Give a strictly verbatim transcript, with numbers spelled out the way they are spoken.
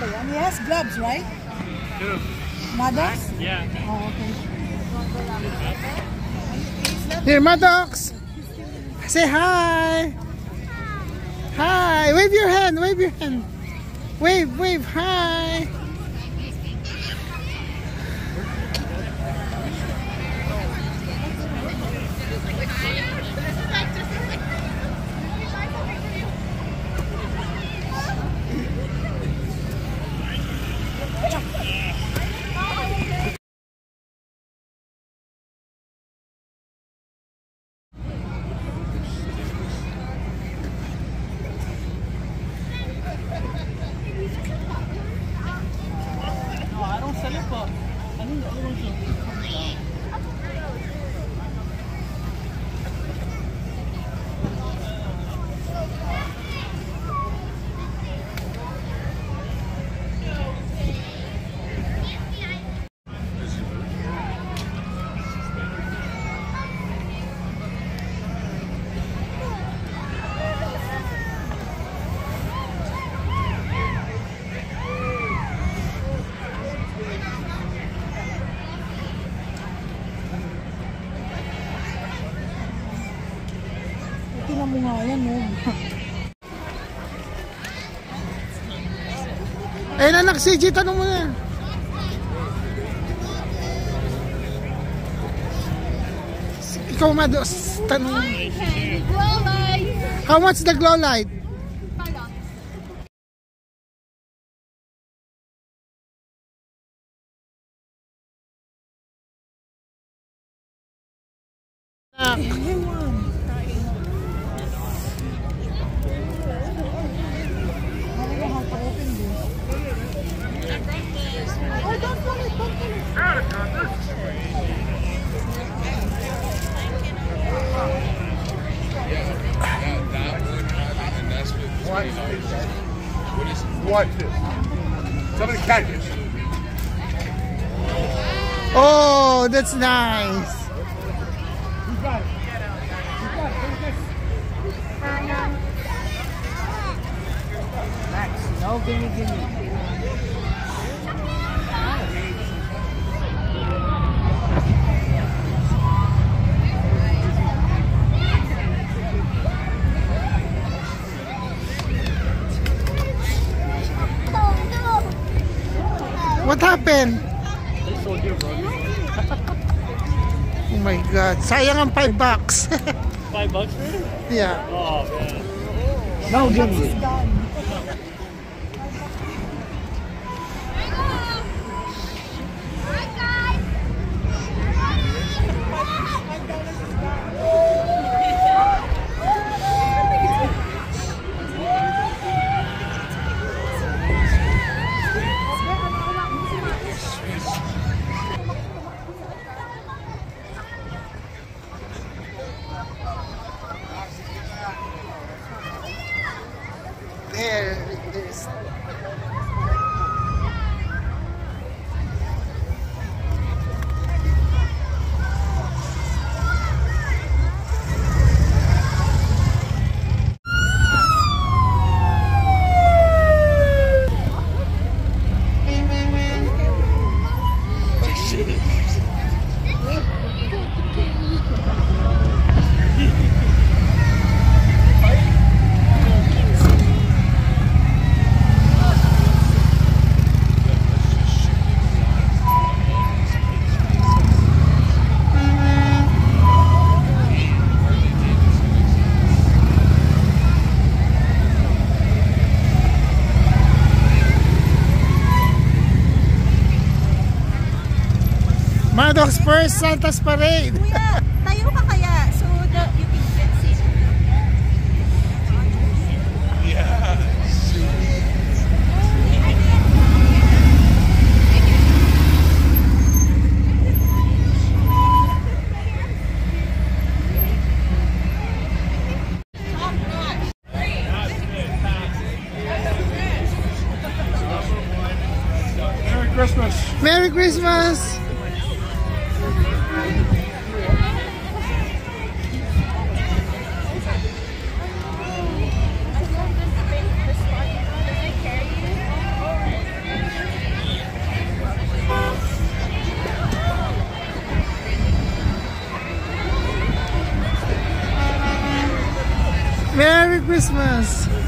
And he has gloves, right? Two. Maddox? Yeah. Oh, okay. Here, Maddox. Say hi. Hi. Wave your hand. Wave your hand. Wave, wave. Hi. Tingnan mo nga yan, no? Eh, anak, si G, tanong mo na. Ikaw, Maddox, tanong mo. Glow light. How much the glow light? Watch this. Somebody catch it. Oh, that's nice. You got it. You got it. Take this. Max, no, gimme, gimme. What happened? Oh my God! Sayang ang five bucks. Five bucks for it? Yeah. Oh man. No, gimme. There it is. Maddox first Santa's Parade. Kuya, tayo ka kaya so that you can get seat. Yeah. Merry Christmas. Merry Christmas. Merry Christmas!